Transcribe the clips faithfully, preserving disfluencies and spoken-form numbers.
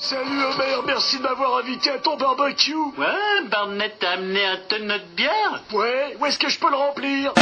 Salut Homer, merci de m'avoir invité à ton barbecue. Ouais, Barnett t'a amené un tonneau de bière. Ouais, où est-ce que je peux le remplir?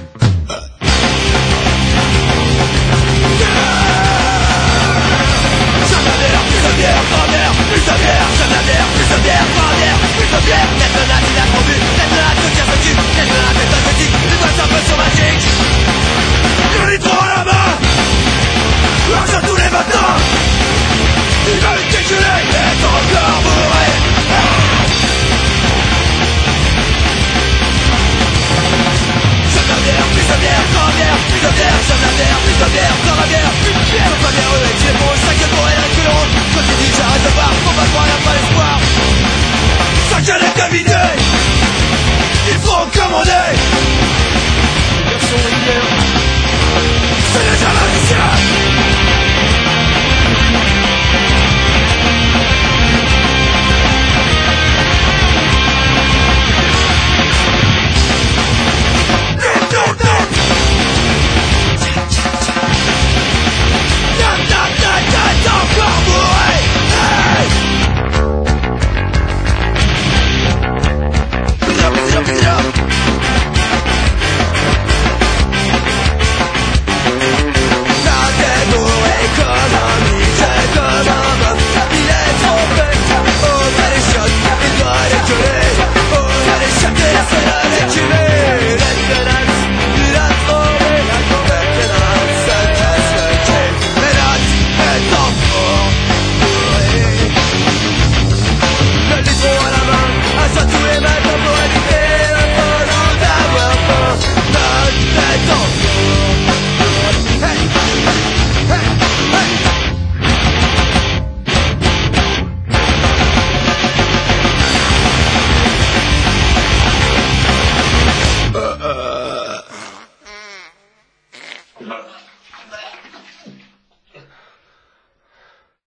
Il faut commander. C'est déjà magicien.